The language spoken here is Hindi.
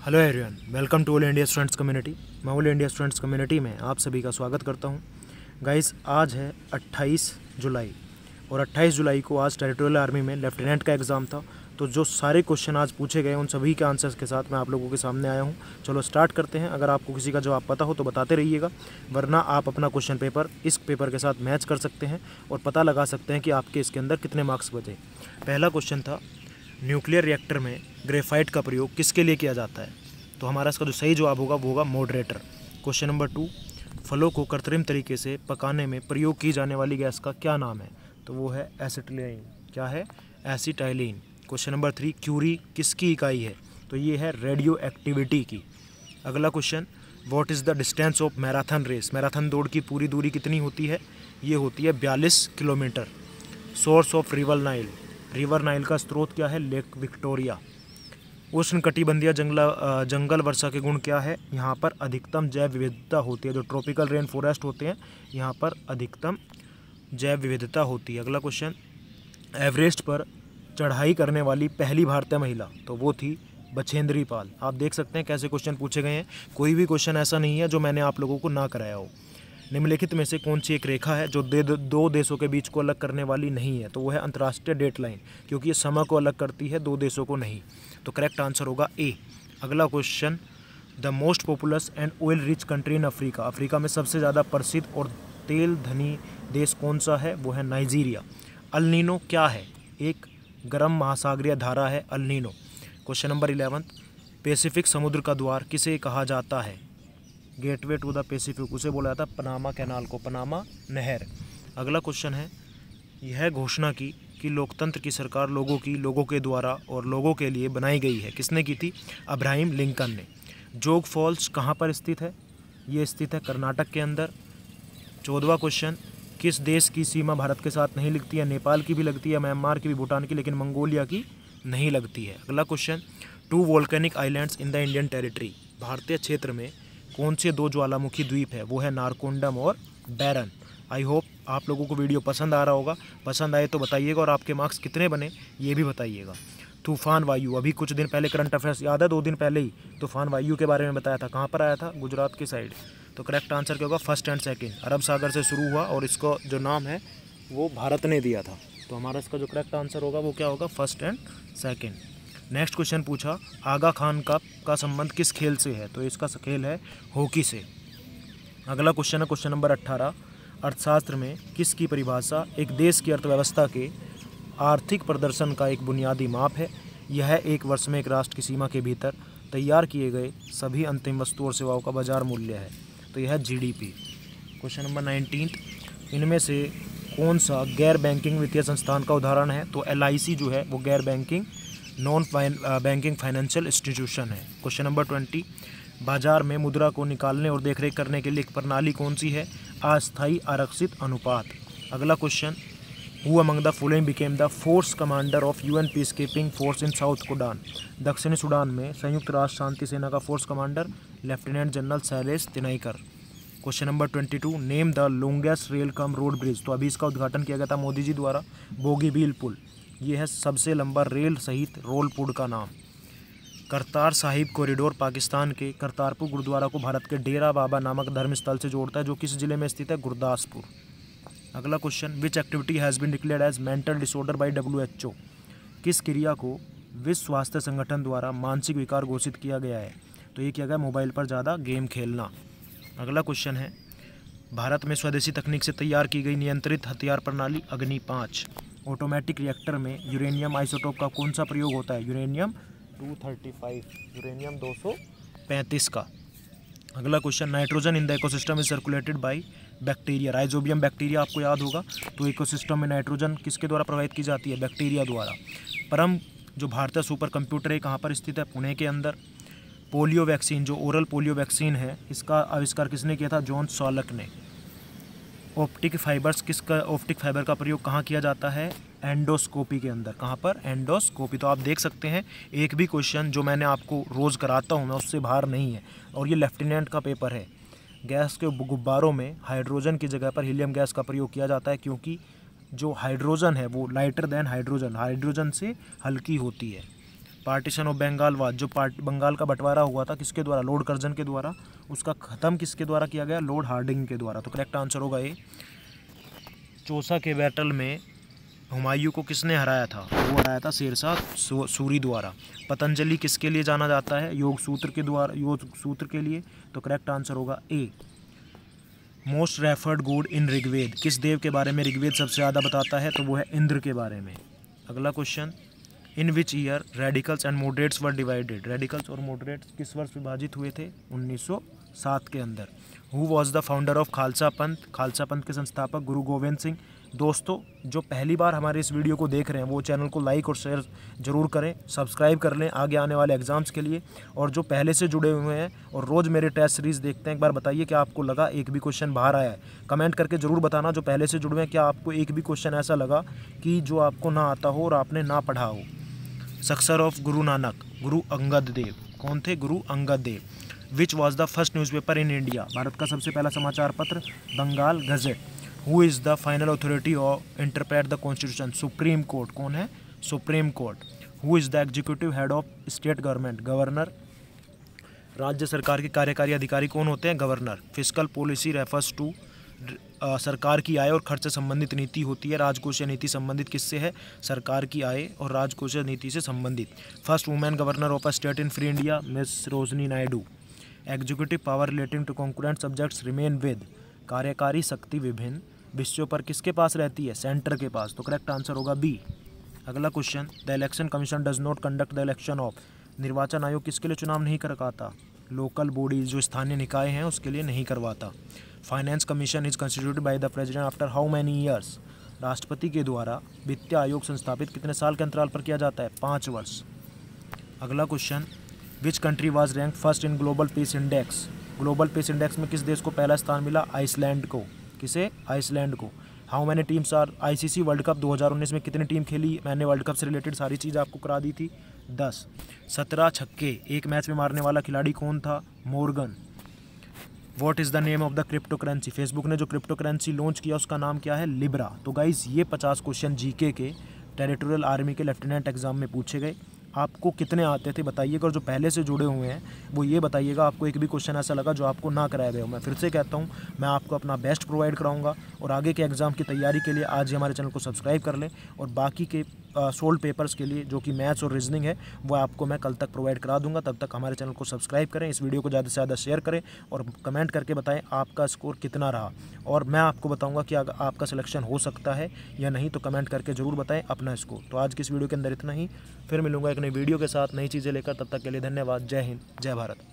Hello everyone, welcome to all India students community. मैं ऑल इंडिया स्टूडेंट्स कम्युनिटी में आप सभी का स्वागत करता हूं। गाइस, आज है 28 जुलाई और 28 जुलाई को आज टेरिटोरियल आर्मी में लेफ्टिनेंट का एग्ज़ाम था। तो जो सारे क्वेश्चन आज पूछे गए उन सभी के आंसर्स के साथ मैं आप लोगों के सामने आया हूं। चलो स्टार्ट करते हैं। अगर आपको किसी का जवाब पता हो तो बताते रहिएगा, वरना आप अपना क्वेश्चन पेपर इस पेपर के साथ मैच कर सकते हैं और पता लगा सकते हैं कि आपके इसके अंदर कितने मार्क्स बचे। पहला क्वेश्चन था, न्यूक्लियर रिएक्टर में ग्रेफाइट का प्रयोग किसके लिए किया जाता है? तो हमारा इसका जो सही जवाब होगा वो होगा मॉडरेटर। क्वेश्चन नंबर 2, फलों को कृत्रिम तरीके से पकाने में प्रयोग की जाने वाली गैस का क्या नाम है? तो वो है एसिटिलीन। क्या है? एसिटाइलिन। क्वेश्चन नंबर 3, क्यूरी किसकी इकाई है? तो ये है रेडियो एक्टिविटी की। अगला question, what is the distance of marathon race? Marathon दौड़ की पूरी दूरी कितनी होती है? ये होती है 42 kilometre. Source of river Nile, river Nile का स्रोत क्या है? Lake Victoria. उष्णकटिबंधीय जंगल वर्षा के गुण क्या है? यहाँ पर अधिकतम जैव विविधता होती है। जो ट्रॉपिकल रेन फॉरेस्ट होते हैं यहाँ पर अधिकतम जैव विविधता होती है। अगला क्वेश्चन, एवरेस्ट पर चढ़ाई करने वाली पहली भारतीय महिला? तो वो थी बछेंद्री पाल। आप देख सकते हैं कैसे क्वेश्चन पूछे गए हैं। कोई भी क्वेश्चन ऐसा नहीं है जो मैंने आप लोगों को ना कराया हो। निम्नलिखित में से कौन सी एक रेखा है जो दो देशों के बीच को अलग करने वाली नहीं है? तो वो है अंतर्राष्ट्रीय डेट लाइन, क्योंकि ये समय को अलग करती है, दो देशों को नहीं। तो करेक्ट आंसर होगा ए। अगला question, the most populous and oil rich country in Africa? Africa में सबसे ज़्यादा प्रसिद्ध और तेल धनी देश कौन सा है? वो है नाइजीरिया। अल नीनो क्या है? एक गर्म महासागरीय धारा है El Nino. Question number 11, Pacific समुद्र का द्वार किसे कहा जाता है? गेटवे टू द पैसिफिक, उसे बोला जाता है पनामा कैनाल को, पनामा नहर। अगला क्वेश्चन है, यह घोषणा की कि लोकतंत्र की सरकार लोगों की, लोगों के द्वारा और लोगों के लिए बनाई गई है, किसने की थी? अब्राहम लिंकन ने। जोग फॉल्स कहाँ पर स्थित है? ये स्थित है कर्नाटक के अंदर। 14वां क्वेश्चन, किस देश की सीमा भारत के साथ नहीं लगती है? नेपाल की भी लगती है, म्यांमार की भी, भूटान की, लेकिन मंगोलिया की नहीं लगती है। अगला question, 2 volcanic islands in the Indian territory? भारतीय क्षेत्र में कौन से 2 ज्वालामुखी द्वीप है? वो है नारकोंडम और बैरन। आई होप आप लोगों को वीडियो पसंद आ रहा होगा। पसंद आए तो बताइएगा और आपके मार्क्स कितने बने ये भी बताइएगा। तूफान वायु, अभी कुछ दिन पहले करंट अफेयर्स याद है, 2 दिन पहले ही तूफान वायु के बारे में बताया था। कहाँ पर आया था? गुजरात की साइड। तो करेक्ट आंसर क्या होगा? First and second. अरब सागर से शुरू हुआ और इसको जो नाम है वो भारत ने दिया था। तो हमारा इसका जो करेक्ट आंसर होगा वो क्या होगा? First and second. Next question पूछा, आगा खान का संबंध किस खेल से है? तो इसका खेल है हॉकी से। अगला क्वेश्चन है क्वेश्चन नंबर 18, अर्थशास्त्र में किसकी परिभाषा एक देश की अर्थव्यवस्था के आर्थिक प्रदर्शन का एक बुनियादी माप है? यह एक वर्ष में एक राष्ट्र की सीमा के भीतर तैयार किए गए सभी अंतिम वस्तु और सेवाओं का बाजार मूल्य है। तो यह है जीडीपी। क्वेश्चन नंबर 19, इनमें से कौन सा गैर बैंकिंग वित्तीय संस्थान का उदाहरण है? तो एलआईसी जो है वो गैर banking non banking financial institution है। क्वेश्चन नंबर 20, बाजार में मुद्रा को निकालने और देखरेख करने के लिए एक प्रणाली कौन सी है? अस्थायी आरक्षित अनुपात। अगला question, who among the following became the force commander of UN peacekeeping force in South Sudan? दक्षिणी सुडान में संयुक्त राष्ट्र शांति सेना का force commander lieutenant general Shailesh Tinaikar. Question number 22, name the longest rail cum road bridge? तो अभी इसका उद्घाटन किया गया था मोदी जी द्वारा, बोगीबील पुल। ये है सबसे लंबा रेल सहित रोल पुल का नाम। करतार साहिब कॉरिडोर पाकिस्तान के करतारपुर गुरुद्वारा को भारत के डेरा बाबा नामक धर्मस्थल से जोड़ता है, जो किस जिले में स्थित है? गुरदासपुर। अगला question, which activity has been declared as mental disorder by WHO? किस क्रिया को विश्व स्वास्थ्य संगठन द्वारा मानसिक विकार घोषित किया गया है? तो ये किया गया मोबाइल पर ज़्यादा गेम खेलना। अगला क्वेश्चन है, भारत में स्वदेशी तकनीक से तैयार की गई नियंत्रित हथियार प्रणाली अग्नि 5। ऑटोमेटिक रिएक्टर में यूरेनियम आइसोटोप का कौन सा प्रयोग होता है? यूरेनियम 235, यूरेनियम 235 का। अगला question, nitrogen in the ecosystem is circulated by bacteria? Rhizobium bacteria आपको याद होगा। तो इकोसिस्टम में नाइट्रोजन किसके द्वारा प्रवाहित की जाती है? बैक्टीरिया द्वारा। परम जो भारतीय सुपर कंप्यूटर है कहाँ पर स्थित है? पुणे के अंदर। पोलियो वैक्सीन, जो ओरल पोलियो वैक्सीन है, इसका आविष्कार किसने किया था? जॉन सॉलक ने। ऑप्टिक फाइबर का प्रयोग कहाँ किया जाता है? एंडोस्कोपी के अंदर। कहाँ पर? एंडोस्कोपी। तो आप देख सकते हैं एक भी क्वेश्चन जो मैंने आपको रोज़ कराता हूँ मैं उससे बाहर नहीं है। और ये लेफ्टिनेंट का पेपर है। गैस के गुब्बारों में हाइड्रोजन की जगह पर हीलियम गैस का प्रयोग किया जाता है, क्योंकि जो हाइड्रोजन है वो लाइटर देन हाइड्रोजन से हल्की होती है। पार्टीशन ऑफ बंगालवाद, जो बंगाल का बंटवारा हुआ था किसके द्वारा, लॉर्ड कर्जन के द्वारा, उसका ख़त्म किसके द्वारा किया गया, लॉर्ड हार्डिंग के द्वारा। तो करेक्ट आंसर होगा ए। चौसा के बैटल में हुमायूं को किसने हराया था, वो हराया था शेरशाह सूरी द्वारा। पतंजलि किसके लिए जाना जाता है, योग सूत्र के द्वारा, योग सूत्र के लिए। तो करेक्ट आंसर होगा A. Most referred god in Rigveda, किस देव के बारे में ऋग्वेद सबसे ज़्यादा बताता है, तो वो है इंद्र के बारे में। अगला question, in which year radicals and moderates were divided, radicals और मॉडरेट्स किस वर्ष विभाजित हुए थे, 1907 के अंदर। Who was the founder of Khalsa Panth, Khalsa पंथ के संस्थापक गुरु गोविंद सिंह। दोस्तों जो पहली बार हमारे इस वीडियो को देख रहे हैं वो चैनल को लाइक और शेयर जरूर करें, सब्सक्राइब कर लें आगे आने वाले एग्जाम्स के लिए। और जो पहले से जुड़े हुए हैं और रोज़ मेरे टेस्ट सीरीज़ देखते हैं, एक बार बताइए क्या आपको लगा एक भी क्वेश्चन बाहर आया है, कमेंट करके ज़रूर बताना। जो पहले से जुड़े हैं क्या आपको एक भी क्वेश्चन ऐसा लगा कि जो आपको ना आता हो और आपने ना पढ़ा हो। सक्सेसर ऑफ गुरु नानक, गुरु अंगद देव। कौन थे, Guru Angad Dev. Which was the first newspaper in India, Bharat का सबसे पहला समाचार पत्र Bengal gazette. Who is the final authority of interpret the constitution, supreme court. कौन है, supreme court. Who is the executive head of state government, governor. राज्य सरकार के कार्यकारी अधिकारी कौन होते हैं, governor. Fiscal policy refers to, सरकार की आय और खर्च से संबंधित नीति होती है। राजकोषीय नीति संबंधित किससे है, सरकार की आय और राजकोषीय नीति से संबंधित। First women governor of a state in free India, Miss Rojni Naidu. Executive power relating to concurrent subjects remain with, कार्यकारी शक्ति विभिन्न विषयों पर किसके पास रहती है, सेंटर के पास। तो करेक्ट आंसर होगा बी। अगला question, the election commission does not conduct the election of, निर्वाचन आयोग किसके लिए चुनाव नहीं करवाता, लोकल बॉडीज, जो स्थानीय निकाय हैं उसके लिए नहीं करवाता। Finance commission is constituted by the president after how many years, राष्ट्रपति के द्वारा वित्तीय आयोग संस्थापित कितने साल के अंतराल पर किया जाता है, 5 वर्ष। अगला question, which country was rank first in global peace index, global peace index में किस देश को पहला स्थान मिला, आइसलैंड को। किसे, आइसलैंड को। How many teams are, ICC world cup 2019 में कितनी टीम खेली, मैंने वर्ल्ड कप से रिलेटेड सारी चीज़ आपको करा दी थी, 10। 17 छक्के एक मैच में मारने वाला खिलाड़ी कौन था, Morgan. What is the name of the cryptocurrency, Facebook ने जो क्रिप्टो करेंसी लॉन्च किया उसका नाम क्या है, लिब्रा। तो गाइज ये 50 क्वेश्चन जीके के टेरिटोरियल आर्मी के लेफ्टिनेंट एग्जाम में पूछे गए। आपको कितने आते थे बताइएगा, और जो पहले से जुड़े हुए हैं वो ये बताइएगा आपको एक भी क्वेश्चन ऐसा लगा जो आपको ना कराया गया हो। मैं फिर से कहता हूँ मैं आपको अपना बेस्ट प्रोवाइड कराऊंगा और आगे के एग्ज़ाम की तैयारी के लिए आज ही हमारे चैनल को सब्सक्राइब कर लें। और बाकी के सोल्ड पेपर्स के लिए जो कि मैथ्स और रीजनिंग है वो आपको मैं कल तक प्रोवाइड करा दूंगा। तब तक हमारे चैनल को सब्सक्राइब करें, इस वीडियो को ज़्यादा से ज़्यादा शेयर करें और कमेंट करके बताएं आपका स्कोर कितना रहा। और मैं आपको बताऊंगा कि अगर आपका सिलेक्शन हो सकता है या नहीं, तो कमेंट करके ज़रूर बताएं अपना स्कोर। तो आज की इस वीडियो के अंदर इतना ही, फिर मिलूंगा एक नई वीडियो के साथ नई चीज़ें लेकर। तब तक के लिए धन्यवाद। जय हिंद, जय भारत।